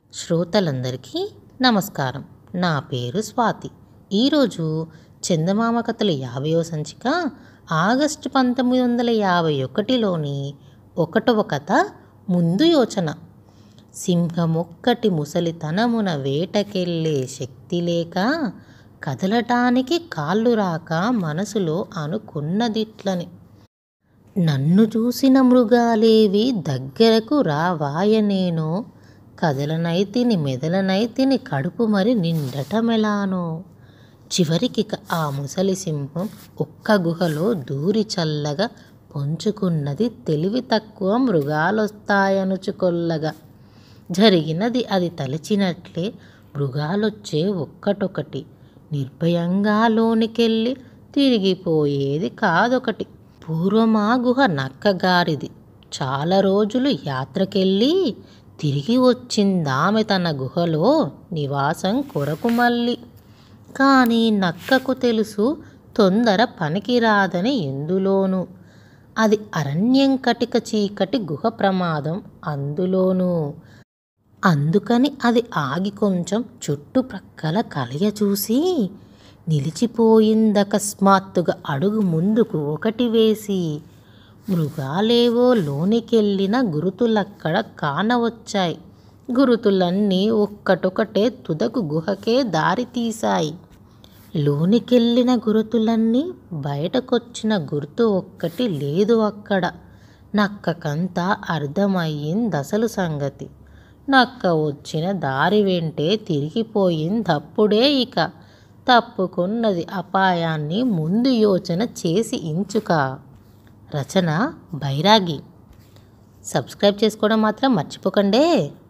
శ్రోతలందరికీ నమస్కారం. నా పేరు స్వాతి. ఈరోజు చందమామ కథలు 50వ సంచిక ఆగస్టు 1951లోని 1వ కథ ముందు యోచన. సింహమొక్కటి ముసలితనమున వేటకెళ్ళే శక్తి లేక కదలటానికి కాళ్ళు రాక మనసులో అనుకున్నదిట్లని. నన్ను చూసిన మృగాలేవి దగ్గరకు రావాయనేనో, కదలనైతిని మెదలనైతిని కడుపు మరి నిండటమెలానో. చివరికిక ఆ ముసలి సింహం ఒక్క గుహలో దూరి చల్లగా పొంచుకున్నది తెలివి తక్కువ మృగాలొస్తాయనుచుకొల్లగా. జరిగినది అది తలచినట్లే మృగాలొచ్చే ఒక్కటొకటి నిర్భయంగా లోనికెళ్ళి తిరిగిపోయేది కాదొకటి. పూర్వమా గుహ నక్కగారిది. చాలా రోజులు యాత్రకెళ్ళి తిరిగి వచ్చిందామె తన గుహలో నివాసం కొరకు మళ్ళీ. కానీ నక్కకు తెలుసు తొందర పనికిరాదని ఎందులోనూ. అది అరణ్యం కటిక చీకటి గుహ ప్రమాదం అందులోనూ. అందుకని అది ఆగి కొంచెం చుట్టుప్రక్కల కలయ చూసి నిలిచిపోయిందకస్మాత్తుగా అడుగు ముందుకు ఒకటి వేసి. మృగాలేవో లోనికెళ్ళిన గురుతులక్కడ కానవచ్చాయి. గురుతులన్నీ ఒక్కటొకటే తుదకు గుహకే దారి తీశాయి. లోనికెళ్ళిన గురుతులన్నీ బయటకొచ్చిన గుర్తు ఒక్కటి లేదు అక్కడ. నక్కకంతా అర్థమయ్యిందసలు సంగతి. నక్క వచ్చిన దారి వెంటే తిరిగిపోయిందప్పుడే. ఇక తప్పుకున్నది అపాయాన్ని ముందు యోచన చేసి ఇంచుక. రచన బైరాగి. సబ్స్క్రైబ్ చేసుకోవడం మాత్రం మర్చిపోకండే.